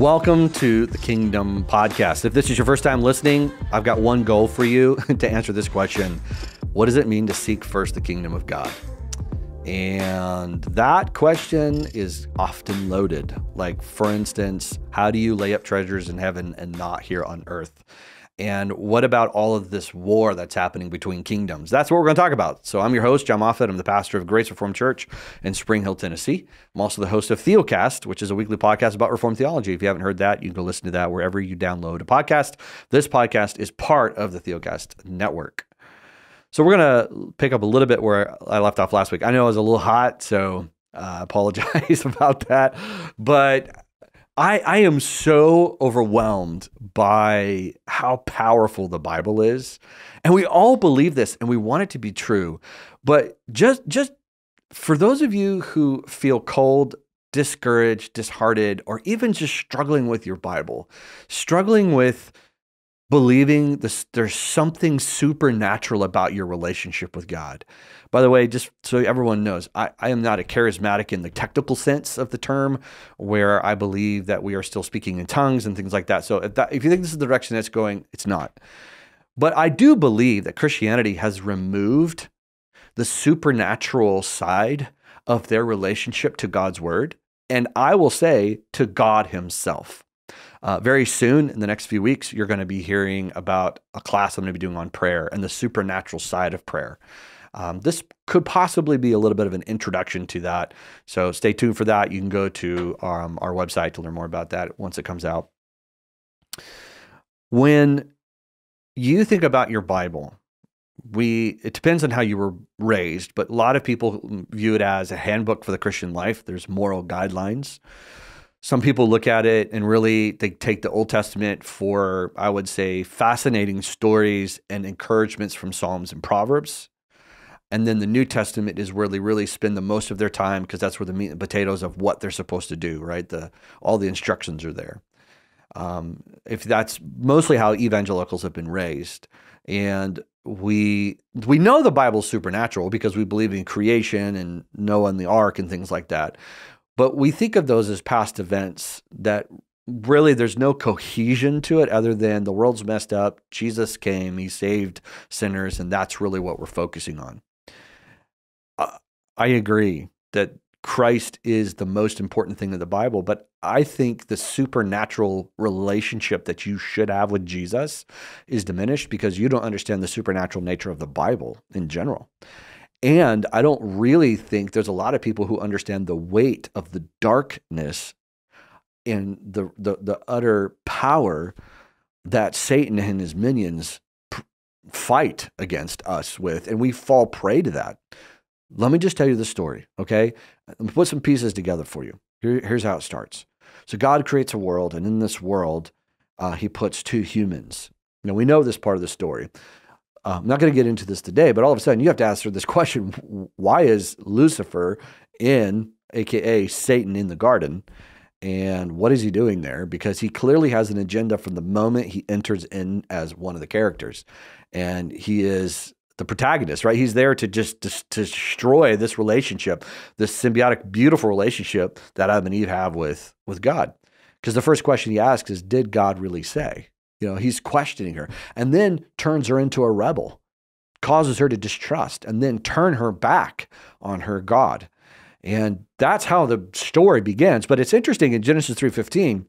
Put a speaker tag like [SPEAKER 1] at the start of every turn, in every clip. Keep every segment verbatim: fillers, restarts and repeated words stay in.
[SPEAKER 1] Welcome to the Kingdom Podcast. If this is your first time listening, I've got one goal for you to answer this question. What does it mean to seek first the kingdom of God? And that question is often loaded. Like, for instance, how do you lay up treasures in heaven and not here on earth? And what about all of this war that's happening between kingdoms? That's what we're going to talk about. So I'm your host, John Moffitt. I'm the pastor of Grace Reformed Church in Spring Hill, Tennessee. I'm also the host of Theocast, which is a weekly podcast about Reformed theology. If you haven't heard that, you can go listen to that wherever you download a podcast. This podcast is part of the Theocast network. So we're going to pick up a little bit where I left off last week. I know I was a little hot, so I uh, apologize about that. But I, I am so overwhelmed by how powerful the Bible is. And we all believe this and we want it to be true. But just, just for those of you who feel cold, discouraged, disheartened, or even just struggling with your Bible, struggling with believing this, there's something supernatural about your relationship with God. By the way, just so everyone knows, I, I am not a charismatic in the technical sense of the term, where I believe that we are still speaking in tongues and things like that. So if, that, if you think this is the direction it's going, it's not. But I do believe that Christianity has removed the supernatural side of their relationship to God's word, and I will say to God himself. Uh, very soon, in the next few weeks, you're going to be hearing about a class I'm going to be doing on prayer and the supernatural side of prayer. Um, this could possibly be a little bit of an introduction to that. So stay tuned for that. You can go to um, our website to learn more about that once it comes out. When you think about your Bible, we it depends on how you were raised, but a lot of people view it as a handbook for the Christian life. There's moral guidelines. Some people look at it and really they take the Old Testament for, I would say, fascinating stories and encouragements from Psalms and Proverbs. And then the New Testament is where they really spend the most of their time, because that's where the meat and potatoes of what they're supposed to do, right? The all the instructions are there. Um, if that's mostly how evangelicals have been raised. And we we know the Bible's supernatural because we believe in creation and Noah and the ark and things like that. But we think of those as past events that really there's no cohesion to it other than the world's messed up. Jesus came, he saved sinners, and that's really what we're focusing on. Uh, I agree that Christ is the most important thing in the Bible, but I think the supernatural relationship that you should have with Jesus is diminished because you don't understand the supernatural nature of the Bible in general. And I don't really think there's a lot of people who understand the weight of the darkness and the, the, the utter power that Satan and his minions p- fight against us with, and we fall prey to that. Let me just tell you the story, okay? Let me put some pieces together for you. Here, here's how it starts. So God creates a world, and in this world, uh, he puts two humans. Now, we know this part of the story. Uh, I'm not going to get into this today, but all of a sudden you have to answer this question. Why is Lucifer in, A K A Satan, in the garden? And what is he doing there? Because he clearly has an agenda from the moment he enters in as one of the characters. And he is the protagonist, right? He's there to just to, to destroy this relationship, this symbiotic, beautiful relationship that Adam and Eve have with, with God. Because the first question he asks is, did God really say? You know, he's questioning her, and then turns her into a rebel, causes her to distrust, and then turn her back on her God. And that's how the story begins. But it's interesting in Genesis three fifteen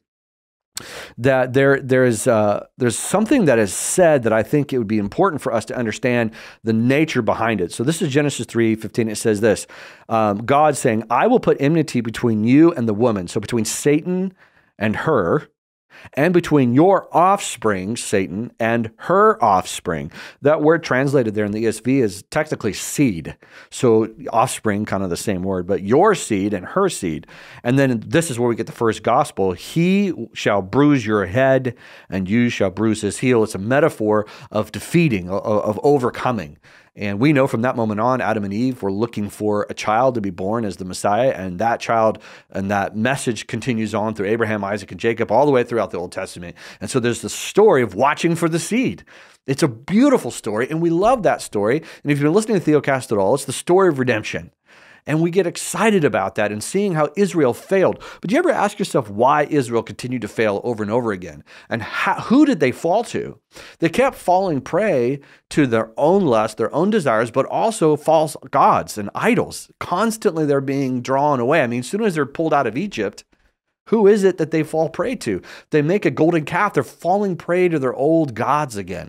[SPEAKER 1] that there there's uh, there's something that is said that I think it would be important for us to understand the nature behind it. So this is Genesis three fifteen. It says this, um, God saying, I will put enmity between you and the woman, so between Satan and her, and between your offspring, Satan, and her offspring. That word translated there in the E S V is technically seed. So offspring, kind of the same word, but your seed and her seed. And then this is where we get the first gospel. He shall bruise your head and you shall bruise his heel. It's a metaphor of defeating, of, of overcoming. And we know from that moment on, Adam and Eve were looking for a child to be born as the Messiah, and that child and that message continues on through Abraham, Isaac, and Jacob all the way throughout the Old Testament. And so there's the story of watching for the seed. It's a beautiful story, and we love that story. And if you've been listening to Theocast at all, it's the story of redemption. And we get excited about that and seeing how Israel failed. But do you ever ask yourself why Israel continued to fail over and over again? And how, who did they fall to? They kept falling prey to their own lust, their own desires, but also false gods and idols. Constantly they're being drawn away. I mean, as soon as they're pulled out of Egypt, who is it that they fall prey to? They make a golden calf. They're falling prey to their old gods again.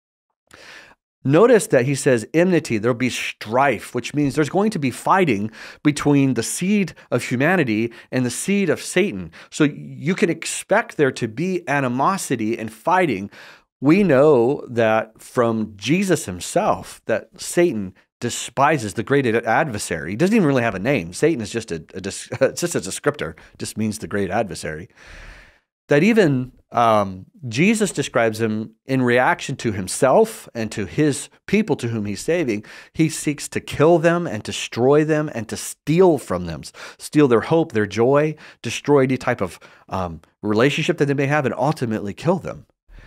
[SPEAKER 1] Notice that he says enmity, there'll be strife, which means there's going to be fighting between the seed of humanity and the seed of Satan. So you can expect there to be animosity and fighting. We know that from Jesus himself that Satan despises the great adversary. He doesn't even really have a name. Satan is just a, a it's just a descriptor, it just means the great adversary. That even um, Jesus describes him in reaction to himself and to his people to whom he's saving. He seeks to kill them and destroy them and to steal from them, steal their hope, their joy, destroy any type of um, relationship that they may have, and ultimately kill them.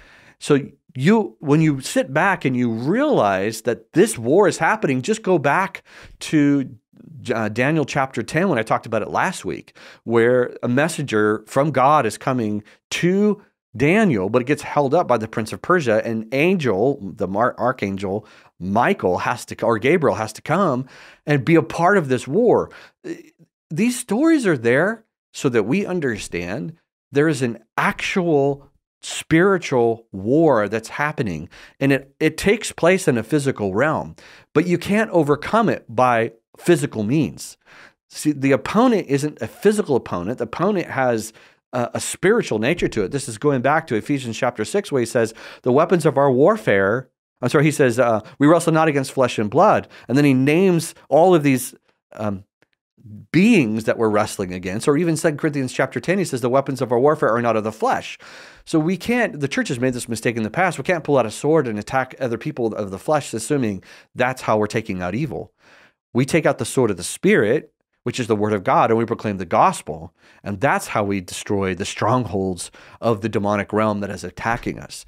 [SPEAKER 1] So you, when you sit back and you realize that this war is happening, just go back to Uh, Daniel chapter ten, when I talked about it last week, where a messenger from God is coming to Daniel, but it gets held up by the prince of Persia, and angel, the archangel Michael has to, or Gabriel has to come and be a part of this war. These stories are there so that we understand there is an actual spiritual war that's happening, and it, it takes place in a physical realm, but you can't overcome it by physical means. See, the opponent isn't a physical opponent. The opponent has a, a spiritual nature to it. This is going back to Ephesians chapter six, where he says, the weapons of our warfare, I'm sorry, he says, uh, we wrestle not against flesh and blood. And then he names all of these um, beings that we're wrestling against. Or even Second Corinthians chapter ten, he says, the weapons of our warfare are not of the flesh. So we can't, the church has made this mistake in the past. We can't pull out a sword and attack other people of the flesh, assuming that's how we're taking out evil. We take out the sword of the Spirit, which is the word of God, and we proclaim the gospel. And that's how we destroy the strongholds of the demonic realm that is attacking us.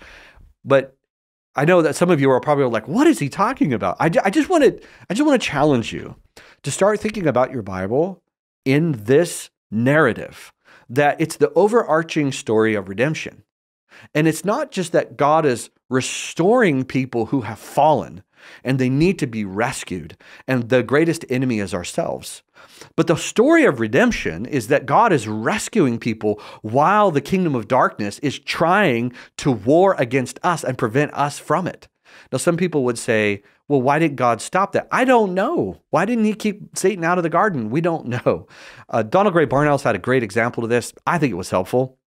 [SPEAKER 1] But I know that some of you are probably like, what is he talking about? I, I just want to, I just want to challenge you to start thinking about your Bible in this narrative, that it's the overarching story of redemption. And it's not just that God is restoring people who have fallen and they need to be rescued, and the greatest enemy is ourselves. But the story of redemption is that God is rescuing people while the kingdom of darkness is trying to war against us and prevent us from it. Now, some people would say, well, why didn't God stop that? I don't know. Why didn't he keep Satan out of the garden? We don't know. Uh, Donald Gray Barnhouse had a great example of this. I think it was helpful.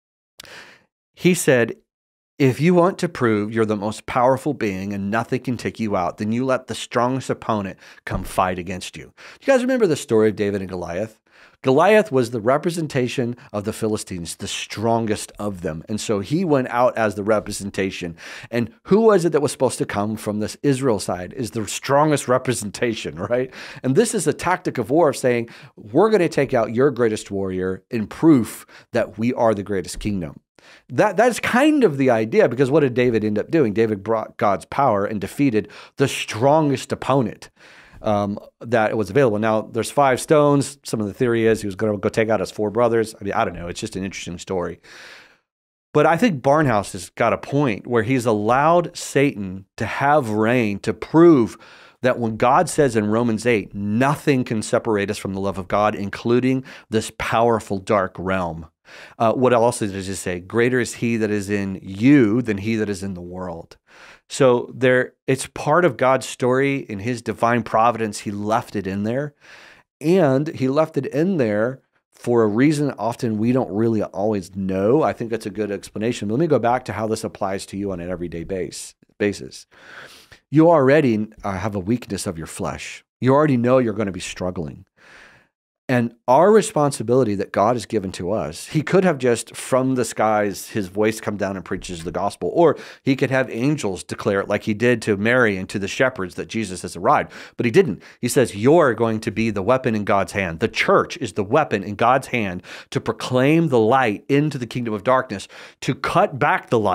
[SPEAKER 1] He said, if you want to prove you're the most powerful being and nothing can take you out, then you let the strongest opponent come fight against you. You guys remember the story of David and Goliath? Goliath was the representation of the Philistines, the strongest of them. And so he went out as the representation. And who was it that was supposed to come from this Israel side is the strongest representation, right? And this is a tactic of war of saying, we're going to take out your greatest warrior in proof that we are the greatest kingdom. That That's kind of the idea, because what did David end up doing? David brought God's power and defeated the strongest opponent um, that was available. Now, there's five stones. Some of the theory is he was going to go take out his four brothers. I mean, I don't know. It's just an interesting story. But I think Barnhouse has got a point where he's allowed Satan to have reign to prove that when God says in Romans eight, nothing can separate us from the love of God, including this powerful dark realm. Uh, what else does it say? Greater is he that is in you than he that is in the world. So there, it's part of God's story in his divine providence. He left it in there, and he left it in there for a reason often we don't really always know. I think that's a good explanation. But let me go back to how this applies to you on an everyday base, basis. You already uh, have a weakness of your flesh. You already know you're going to be struggling. And our responsibility that God has given to us, he could have just from the skies, his voice come down and preaches the gospel, or he could have angels declare it like he did to Mary and to the shepherds that Jesus has arrived. But he didn't. He says, you're going to be the weapon in God's hand. The church is the weapon in God's hand to proclaim the light into the kingdom of darkness, to cut back the light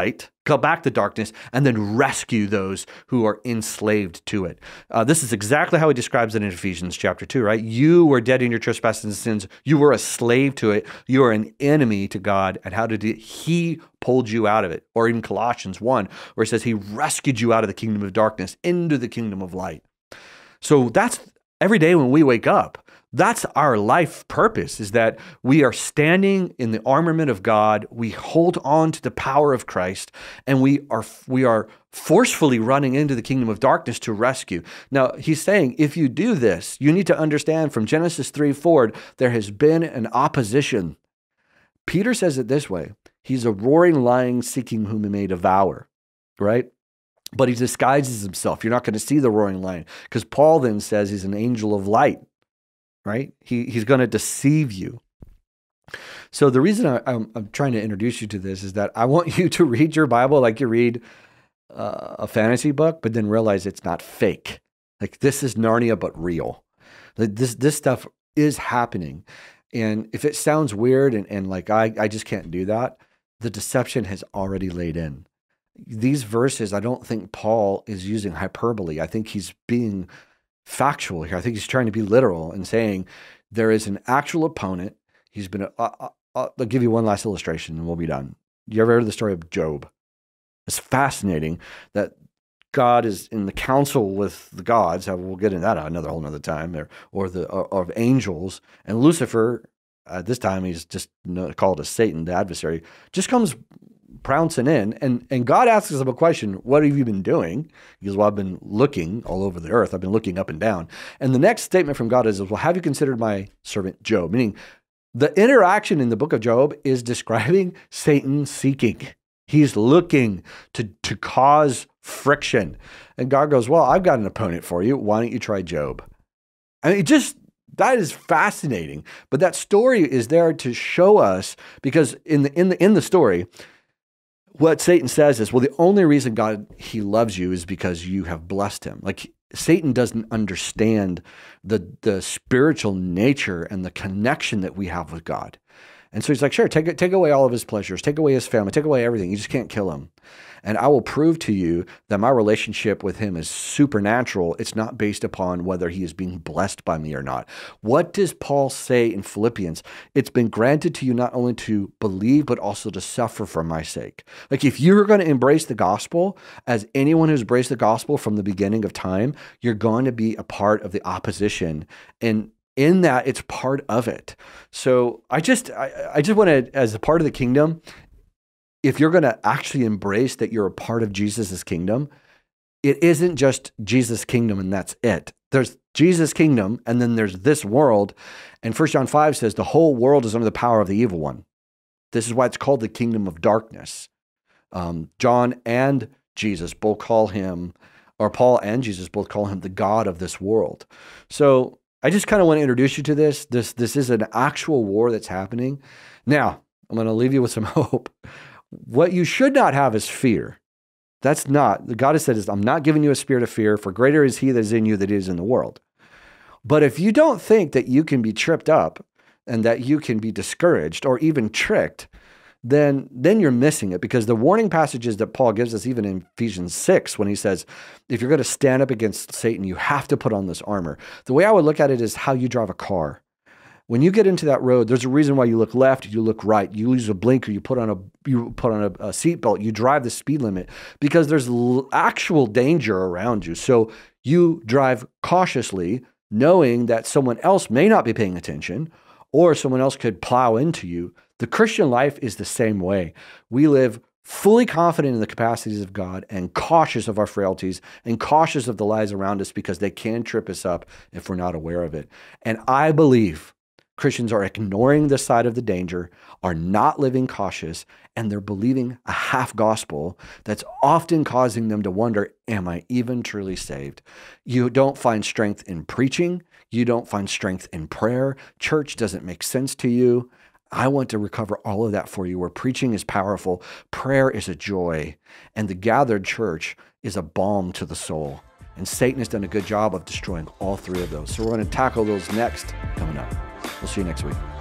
[SPEAKER 1] go back to darkness, and then rescue those who are enslaved to it. Uh, this is exactly how he describes it in Ephesians chapter two, right? You were dead in your trespasses and sins. You were a slave to it. You are an enemy to God. And how did he? He pulled you out of it. Or even Colossians one, where it says he rescued you out of the kingdom of darkness into the kingdom of light. So that's every day when we wake up. That's our life purpose, is that we are standing in the armament of God. We hold on to the power of Christ, and we are we are forcefully running into the kingdom of darkness to rescue. Now, he's saying, if you do this, you need to understand from Genesis three forward, there has been an opposition. Peter says it this way. He's a roaring lion seeking whom he may devour, right? But he disguises himself. You're not going to see the roaring lion, because Paul then says he's an angel of light. Right? He, he's going to deceive you. So the reason I, I'm, I'm trying to introduce you to this is that I want you to read your Bible like you read uh, a fantasy book, but then realize it's not fake. Like, this is Narnia, but real. Like, this, this stuff is happening. And if it sounds weird and, and like, I, I just can't do that, the deception has already laid in. These verses, I don't think Paul is using hyperbole. I think he's being factual here. I think he's trying to be literal and saying there is an actual opponent. He's been, a, uh, uh, I'll give you one last illustration and we'll be done. You ever heard the story of Job? It's fascinating that God is in the council with the gods. We'll get into that another whole another time, or, or the or, or of angels. And Lucifer, at this time, he's just called as Satan, the adversary, just comes pouncing in, and, and God asks him a question, what have you been doing? He goes, well, I've been looking all over the earth. I've been looking up and down. And the next statement from God is, well, have you considered my servant Job? Meaning the interaction in the book of Job is describing Satan seeking. He's looking to, to cause friction. And God goes, well, I've got an opponent for you. Why don't you try Job? I mean, it just, that is fascinating. But that story is there to show us, because in the, in the, in the story, what Satan says is, well, the only reason God, he loves you is because you have blessed him. Like, Satan doesn't understand the, the spiritual nature and the connection that we have with God. And so he's like, sure, take, take away all of his pleasures, take away his family, take away everything. You just can't kill him. And I will prove to you that my relationship with him is supernatural. It's not based upon whether he is being blessed by me or not. What does Paul say in Philippians? It's been granted to you not only to believe, but also to suffer for my sake. Like, if you're going to embrace the gospel, as anyone who's embraced the gospel from the beginning of time, you're going to be a part of the opposition. And in that, it's part of it. So I just, I, I just want to, as a part of the kingdom, if you're going to actually embrace that you're a part of Jesus's kingdom, it isn't just Jesus' kingdom and that's it. There's Jesus' kingdom, and then there's this world. And First John five says the whole world is under the power of the evil one. This is why it's called the kingdom of darkness. Um, John and Jesus both call him, or Paul and Jesus both call him the God of this world. So I just kind of want to introduce you to this. This, this is an actual war that's happening. Now, I'm going to leave you with some hope. What you should not have is fear. That's not, God has said, is I'm not giving you a spirit of fear, for greater is he that is in you that is in the world. But if you don't think that you can be tripped up and that you can be discouraged or even tricked, then, then you're missing it, because the warning passages that Paul gives us, even in Ephesians six, when he says, if you're going to stand up against Satan, you have to put on this armor. The way I would look at it is how you drive a car. When you get into that road, there's a reason why you look left, you look right, you use a blinker, you put on a you put on a, a seatbelt, you drive the speed limit, because there's l- actual danger around you. So you drive cautiously, knowing that someone else may not be paying attention, or someone else could plow into you. The Christian life is the same way. We live fully confident in the capacities of God and cautious of our frailties and cautious of the lies around us, because they can trip us up if we're not aware of it. And I believe Christians are ignoring this side of the danger, are not living cautious, and they're believing a half gospel that's often causing them to wonder, am I even truly saved? You don't find strength in preaching. You don't find strength in prayer. Church doesn't make sense to you. I want to recover all of that for you, where preaching is powerful, prayer is a joy, and the gathered church is a balm to the soul. And Satan has done a good job of destroying all three of those. So we're going to tackle those next coming up. We'll see you next week.